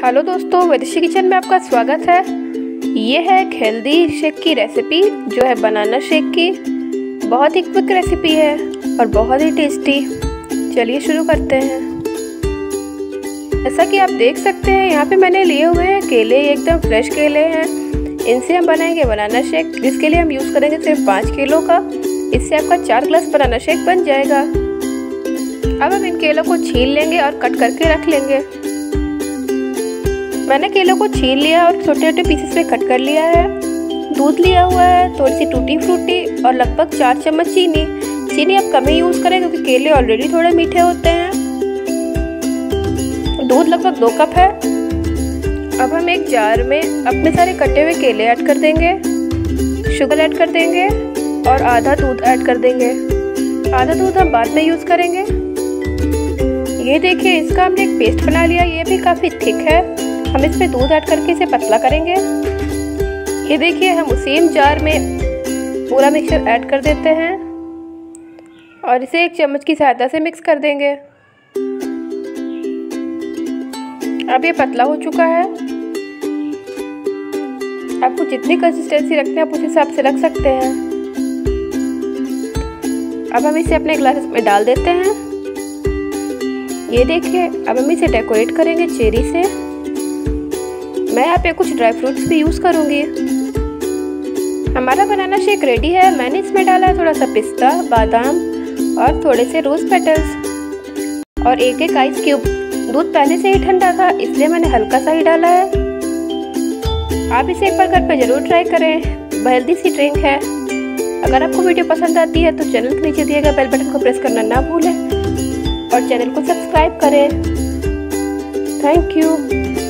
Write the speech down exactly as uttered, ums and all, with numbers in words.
Hello दोस्तों, वेदशी kitchen में आपका स्वागत है। ये है एक हेल्दी शेक की रेसिपी जो है बनाना शेक की। बहुत ही क्विक रेसिपी है और बहुत ही टेस्टी। चलिए शुरू करते हैं। जैसा कि आप देख सकते हैं यहाँ पे मैंने लिए हुए हैं केले, एकदम फ्रेश केले हैं। इनसे हम बनाएंगे बनाना शेक, जिसके लिए हम यूज़ करेंगे सिर्फ पाँच किलो का। इससे आपका चार ग्लास बनाना शेक बन जाएगा। अब हम इन केलों को छील लेंगे और कट करके रख लेंगे। मैंने केलों को छील लिया और छोटे छोटे पीसेस में कट कर लिया है। दूध लिया हुआ है, थोड़ी सी टूटी फ्रूटी और लगभग चार चम्मच चीनी। चीनी आप कम ही यूज़ करें क्योंकि केले ऑलरेडी थोड़े मीठे होते हैं। दूध लगभग दो कप है। अब हम एक जार में अपने सारे कटे हुए केले ऐड कर देंगे, शुगर ऐड कर देंगे और आधा दूध ऐड कर देंगे। आधा दूध हम बाद में यूज़ करेंगे। ये देखिए, इसका हमने एक पेस्ट बना लिया। ये भी काफ़ी थिक है। हम इसमें दूध ऐड करके इसे पतला करेंगे। ये देखिए, हम उसी जार में पूरा मिक्सचर ऐड कर देते हैं और इसे एक चम्मच की सहायता से मिक्स कर देंगे। अब ये पतला हो चुका है। आपको जितनी कंसिस्टेंसी रखते हैं आप उस हिसाब से रख सकते हैं। अब हम इसे अपने ग्लासेस में डाल देते हैं। ये देखिए, अब हम इसे डेकोरेट करेंगे चेरी से। मैं यहाँ पे कुछ ड्राई फ्रूट्स भी यूज़ करूँगी। हमारा बनाना शेक रेडी है। मैंने इसमें डाला है थोड़ा सा पिस्ता, बादाम और थोड़े से रोज पेटल्स और एक एक आइस क्यूब। दूध पहले से ही ठंडा था इसलिए मैंने हल्का सा ही डाला है। आप इसे एक बार घर पे ज़रूर ट्राई करें। हेल्दी सी ड्रिंक है। अगर आपको वीडियो पसंद आती है तो चैनल के नीचे दिए गए बेल बटन को प्रेस करना ना भूलें और चैनल को सब्सक्राइब करें। Thank you.